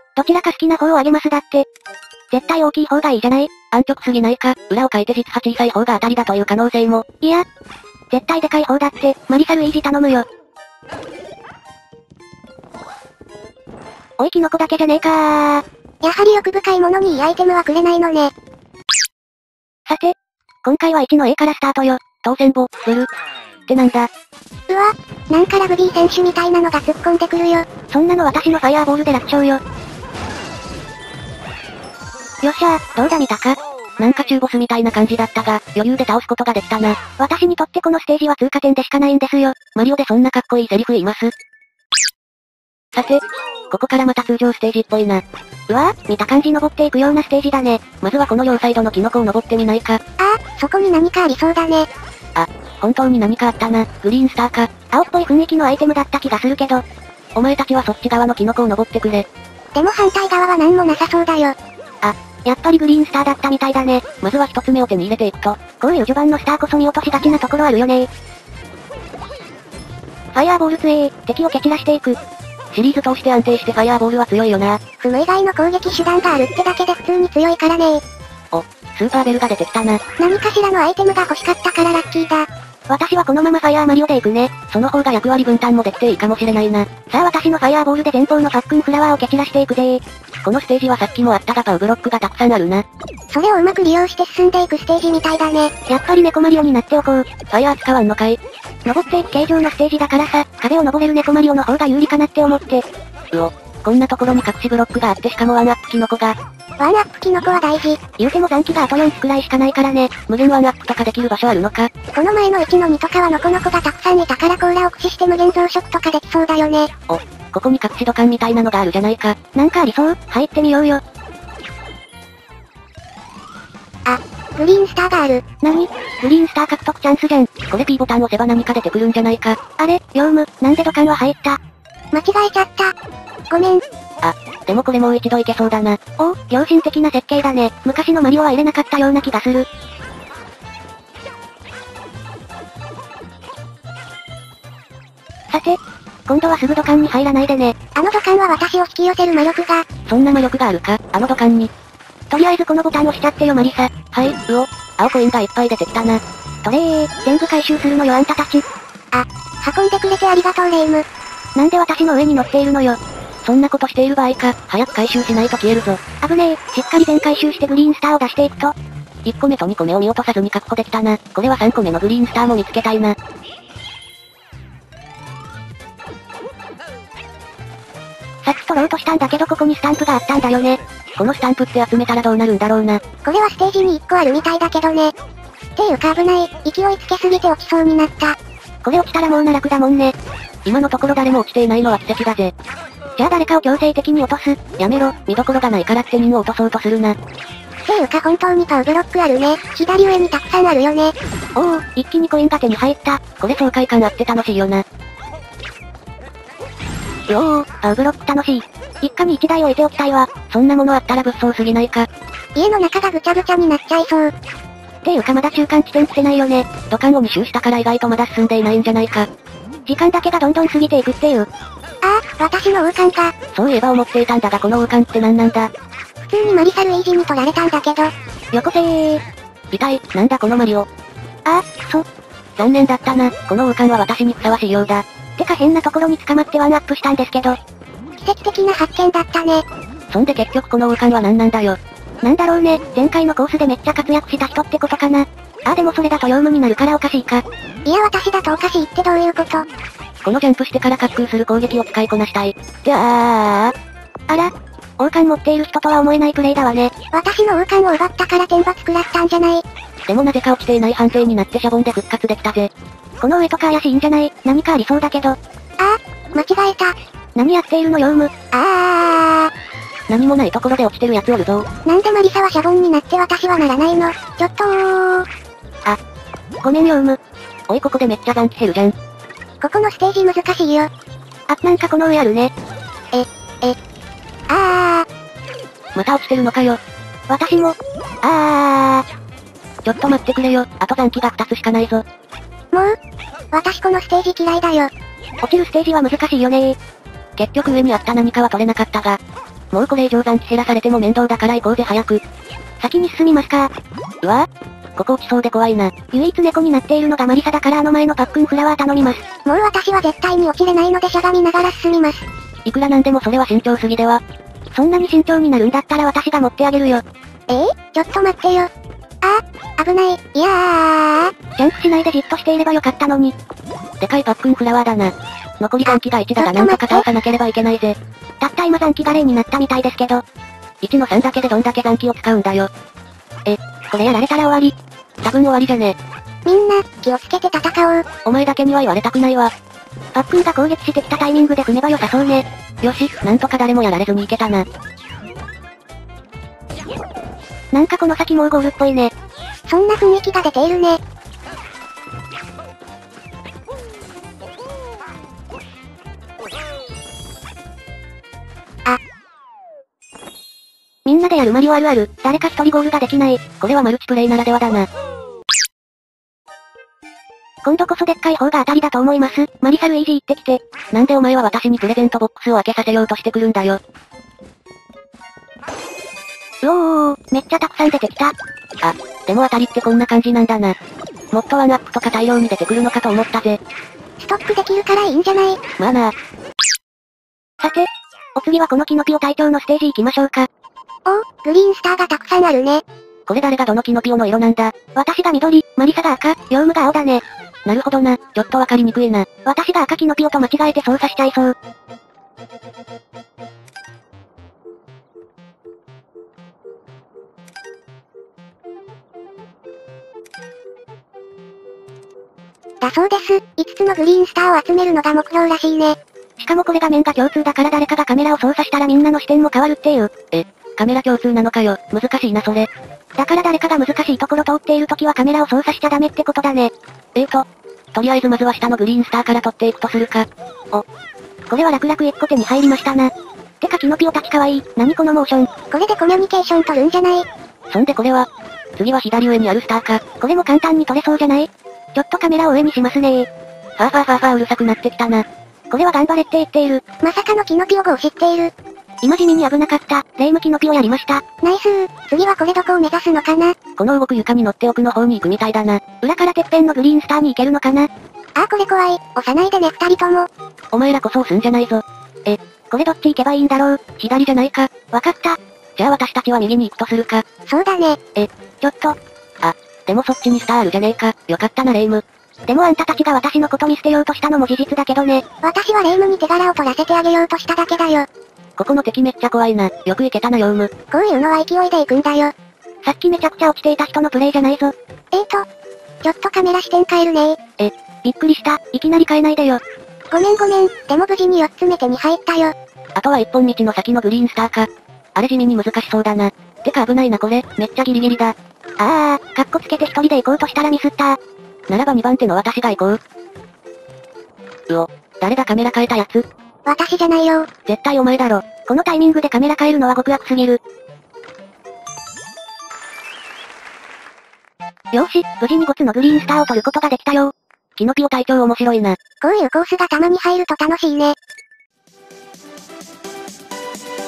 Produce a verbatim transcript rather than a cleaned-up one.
どちらか好きな方をあげますだって。絶対大きい方がいいじゃない？ 安直すぎないか、裏を書いて実は小さい方が当たりだという可能性も。 いや、絶対でかい方だって、マリサルイージ頼むよ。おいキノコだけじゃねえかー。 やはり欲深いものにいいアイテムはくれないのね。 さて、今回はいちの A からスタートよ。 当選簿、ブル。ってなんだ？ うわ、なんかラグビー選手みたいなのが突っ込んでくるよ。 そんなの私のファイアーボールで楽勝よ。よっしゃー、どうだ見たか？ なんか中ボスみたいな感じだったが、余裕で倒すことができたな。 私にとってこのステージは通過点でしかないんですよ。 マリオでそんなかっこいいセリフ言います？さて、ここからまた通常ステージっぽいな。 うわぁ、見た感じ登っていくようなステージだね。 まずはこの両サイドのキノコを登ってみないか。ああ、そこに何かありそうだね。 あ、本当に何かあったな。グリーンスターか。 青っぽい雰囲気のアイテムだった気がするけど。 お前たちはそっち側のキノコを登ってくれ。 でも反対側は何もなさそうだよ。 あ、やっぱりグリーンスターだったみたいだね。 まずは一つ目を手に入れていくと。 こういう序盤のスターこそ見落としがちなところあるよね。ファイアーボール強え、敵を蹴散らしていく。 シリーズ通して安定してファイアーボールは強いよな。 踏む以外の攻撃手段があるってだけで普通に強いからね。 お、スーパーベルが出てきたな。 何かしらのアイテムが欲しかったからラッキーだ。 私はこのままファイアーマリオで行くね。 その方が役割分担もできていいかもしれないな。 さあ私のファイアーボールで前方のパックンフラワーを蹴散らしていくぜー。 このステージはさっきもあったがパウブロックがたくさんあるな。 それをうまく利用して進んでいくステージみたいだね。 やっぱり猫マリオになっておこう。ファイアー使わんのかい？ 登っていく形状のステージだからさ、壁を登れる猫マリオの方が有利かなって思って。 うお、こんなところに隠しブロックがあってしかもワンアップキノコが。 ワンアップキノコは大事。 言うても残機があとよんつくらいしかないからね。 無限ワンアップとかできる場所あるのか？ この前のいちのにとかはノコノコがたくさんいたからコーラを駆使して無限増殖とかできそうだよね。 お、ここに隠し土管みたいなのがあるじゃないか。 なんかありそう？入ってみようよ。 あ、グリーンスターがある。 なに？グリーンスター獲得チャンスじゃん。 これ P ボタン押せば何か出てくるんじゃないか。 あれ、ヨウム、なんで土管は入った？ 間違えちゃった。ごめん。 あ、でもこれもう一度いけそうだな。 おお、良心的な設計だね。昔のマリオは入れなかったような気がする。さて、今度はすぐ土管に入らないでね。 あの土管は私を引き寄せる魔力が。 そんな魔力があるか、あの土管に。 とりあえずこのボタン押しちゃってよマリサ。 はい、うお、青コインがいっぱい出てきたな。 トレー、全部回収するのよあんたたち。 あ、運んでくれてありがとうレイム。 なんで私の上に乗っているのよ。 そんなことしている場合か、早く回収しないと消えるぞ。 危ねえ、しっかり全回収してグリーンスターを出していくと。 いっこめとにこめを見落とさずに確保できたな。これはさんこめのグリーンスターも見つけたいな。 さっき取ろうとしたんだけどここにスタンプがあったんだよね。 このスタンプって集めたらどうなるんだろうな。 これはステージにいっこあるみたいだけどね。っていうか危ない、勢いつけすぎて落ちそうになった。 これ落ちたらもう奈落だもんね。 今のところ誰も落ちていないのは奇跡だぜ。 じゃあ誰かを強制的に落とす。 やめろ、見どころがないからって人を落とそうとするな。 っていうか本当にパウブロックあるね。左上にたくさんあるよね。 おお、一気にコインが手に入った。 これ爽快感あって楽しいよな。 うおー、パウブロック楽しい。一家に一台置いておきたいわ。 そんなものあったら物騒すぎないか。 家の中がぐちゃぐちゃになっちゃいそう。 っていうかまだ中間地点来てないよね。 土管をに周したから意外とまだ進んでいないんじゃないか。 時間だけがどんどん過ぎていくっていう。 ああ、私の王冠が。 そういえば思っていたんだがこの王冠って何なんだ。 普通にマリサルイージに取られたんだけど。 よこせー。 痛い、なんだこのマリオ。 ああ、そ。 残念だったな、この王冠は私にふさわしいようだ。 てか変なところに捕まってワンアップしたんですけど。 奇跡的な発見だったね。 そんで結局この王冠は何なんだよ。 なんだろうね、前回のコースでめっちゃ活躍した人ってことかな。ああでもそれだとヨウムになるからおかしいか。 いや私だとおかしいってどういうこと？ このジャンプしてから滑空する攻撃を使いこなしたい。ってあー。 あら、王冠持っている人とは思えないプレイだわね。 私の王冠を奪ったから天罰食らったんじゃない？ でもなぜか落ちていない判定になってシャボンで復活できたぜ。 この上とか怪しいんじゃない？何かありそうだけど。ああ、間違えた。 何やっているのヨウム。 あー。何もないところで落ちてるやつおるぞ。 なんでマリサはシャボンになって私はならないの？ちょっとー。 あ、ごめんヨウム。 おいここでめっちゃ残機減るじゃん。 ここのステージ難しいよ。 あ、なんかこの上あるね。 え、え、あー。また落ちてるのかよ。 私も。あー。ちょっと待ってくれよ、あと残機がふたつしかないぞ。 もう私このステージ嫌いだよ。 落ちるステージは難しいよねー。 結局上にあった何かは取れなかったが。 もうこれ以上残機減らされても面倒だから行こうぜ早く。 先に進みますか。 うわぁ、ここ落ちそうで怖いな。 唯一猫になっているのがマリサだからあの前のパックンフラワー頼みます。 もう私は絶対に落ちれないのでしゃがみながら進みます。 いくらなんでもそれは慎重すぎでは。 そんなに慎重になるんだったら私が持ってあげるよ。 えー、ちょっと待ってよ。あー、危ない。いやー。 ジャンプしないでじっとしていればよかったのに。 でかいパックンフラワーだな。残り残機がいちだがなんとか倒さなければいけないぜ。 たった今残機がれいになったみたいですけど。 いちのさんだけでどんだけ残機を使うんだよ。 え、これやられたら終わり。 多分終わりじゃね。 みんな、気をつけて戦おう。 お前だけには言われたくないわ。 パックンが攻撃してきたタイミングで踏めば良さそうね。 よし、なんとか誰もやられずにいけたな。 なんかこの先もうゴールっぽいね。 そんな雰囲気が出ているね。あ。 みんなでやるマリオあるある、誰か一人ゴールができない。 これはマルチプレイならではだな。 今度こそでっかい方が当たりだと思います。マリサルイージー行ってきて。 なんでお前は私にプレゼントボックスを開けさせようとしてくるんだよ。 うおー、めっちゃたくさん出てきた。 あ、でも当たりってこんな感じなんだな。もっとワンアップとか大量に出てくるのかと思ったぜ。 ストックできるからいいんじゃない？ まあな。 さて、お次はこのキノピオ隊長のステージ行きましょうか。 お、グリーンスターがたくさんあるね。 これ誰がどのキノピオの色なんだ？ 私が緑、マリサが赤、ヨウムが青だね。 なるほどな、ちょっとわかりにくいな。 私が赤キノピオと間違えて操作しちゃいそう。 だそうです。いつつのグリーンスターを集めるのが目標らしいね。 しかもこれ画面が共通だから誰かがカメラを操作したらみんなの視点も変わるっていう。 え、カメラ共通なのかよ、難しいなそれ。 だから誰かが難しいところ通っている時はカメラを操作しちゃダメってことだね。 えーと、とりあえずまずは下のグリーンスターから取っていくとするか。 お。これは楽々一個手に入りましたな。てかキノピオたちかわいい。何このモーション。 これでコミュニケーション取るんじゃない？ そんでこれは、次は左上にあるスターか。 これも簡単に取れそうじゃない？ちょっとカメラを上にしますねー。 ファーファーファーファーうるさくなってきたな。 これは頑張れって言っている。 まさかのキノピオ号を知っている。 今地味に危なかった。レイムキノピオやりました。 ナイスー。次はこれどこを目指すのかな？ この動く床に乗って奥の方に行くみたいだな。 裏からてっぺんのグリーンスターに行けるのかな？ あーこれ怖い。押さないでね二人とも。 お前らこそ押すんじゃないぞ。 え、これどっち行けばいいんだろう？ 左じゃないか。 わかった。 じゃあ私たちは右に行くとするか。 そうだね。 え、ちょっと。 あ、でもそっちにスターあるじゃねえか。よかったなレイム。 でもあんたたちが私のこと見捨てようとしたのも事実だけどね。 私はレイムに手柄を取らせてあげようとしただけだよ。 ここの敵めっちゃ怖いな。よくいけたなヨウム。 こういうのは勢いで行くんだよ。 さっきめちゃくちゃ落ちていた人のプレイじゃないぞ。 えーと、ちょっとカメラ視点変えるねー。 え、びっくりした。いきなり変えないでよ。 ごめんごめん。でも無事によっつめ手に入ったよ。 あとは一本道の先のグリーンスターか。あれ地味に難しそうだな。てか危ないなこれ。めっちゃギリギリだ。 あー、かっこつけて一人で行こうとしたらミスったー。 ならばにばん手の私が行こう。うお、誰だカメラ変えたやつ？ 私じゃないよ。 絶対お前だろ。 このタイミングでカメラ変えるのは極悪すぎる。よーし、無事にごつのグリーンスターを取ることができたよ。 キノピオ隊長面白いな。 こういうコースがたまに入ると楽しいね。